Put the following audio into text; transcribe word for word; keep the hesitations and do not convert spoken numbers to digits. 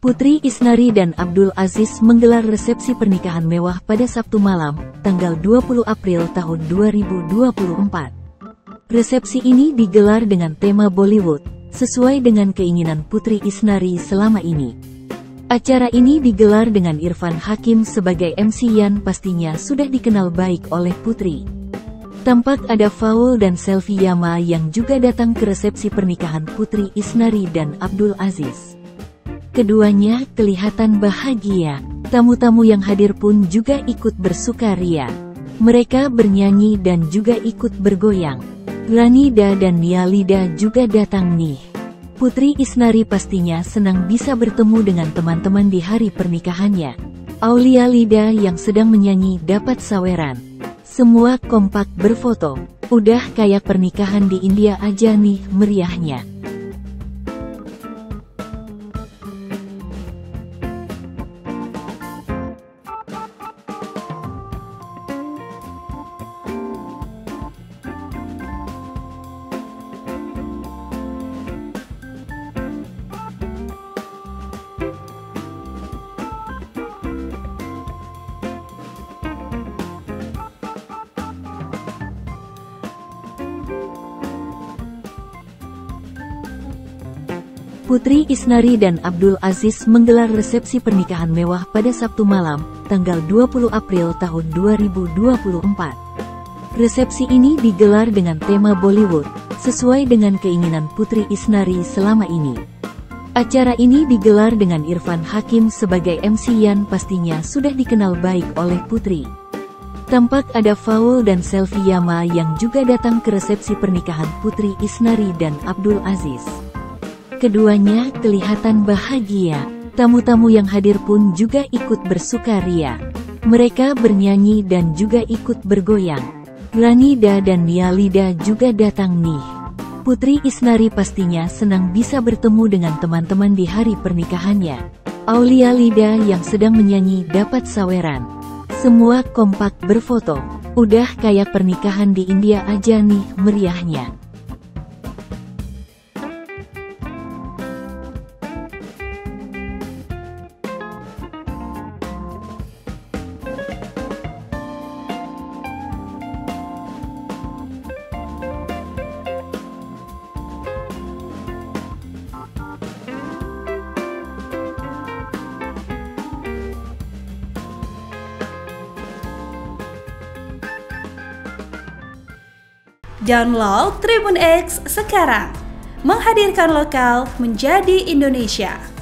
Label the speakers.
Speaker 1: Putri Isnari dan Abdul Aziz menggelar resepsi pernikahan mewah pada Sabtu malam, tanggal dua puluh April tahun dua ribu dua puluh empat. Resepsi ini digelar dengan tema Bollywood, sesuai dengan keinginan Putri Isnari selama ini. Acara ini digelar dengan Irfan Hakim sebagai M C yang pastinya sudah dikenal baik oleh Putri. Tampak ada Faul dan Selvi Yama yang juga datang ke resepsi pernikahan Putri Isnari dan Abdul Aziz. Keduanya kelihatan bahagia. Tamu-tamu yang hadir pun juga ikut bersukaria. Mereka bernyanyi dan juga ikut bergoyang. Granida dan Nia Lida juga datang nih. Putri Isnari pastinya senang bisa bertemu dengan teman-teman di hari pernikahannya. Aulia Lida yang sedang menyanyi dapat saweran. Semua kompak berfoto. Udah kayak pernikahan di India aja nih meriahnya. Putri Isnari dan Abdul Aziz menggelar resepsi pernikahan mewah pada Sabtu malam, tanggal dua puluh April tahun dua ribu dua puluh empat. Resepsi ini digelar dengan tema Bollywood, sesuai dengan keinginan Putri Isnari selama ini. Acara ini digelar dengan Irfan Hakim sebagai M C yang pastinya sudah dikenal baik oleh Putri. Tampak ada Faul dan Selvi Yama yang juga datang ke resepsi pernikahan Putri Isnari dan Abdul Aziz. Keduanya kelihatan bahagia. Tamu-tamu yang hadir pun juga ikut bersukaria. Mereka bernyanyi dan juga ikut bergoyang. Granida dan Nia Lida juga datang nih. Putri Isnari pastinya senang bisa bertemu dengan teman-teman di hari pernikahannya. Aulia Lida yang sedang menyanyi dapat saweran. Semua kompak berfoto. Udah kayak pernikahan di India aja nih meriahnya.
Speaker 2: Download Tribun X sekarang, menghadirkan lokal menjadi Indonesia.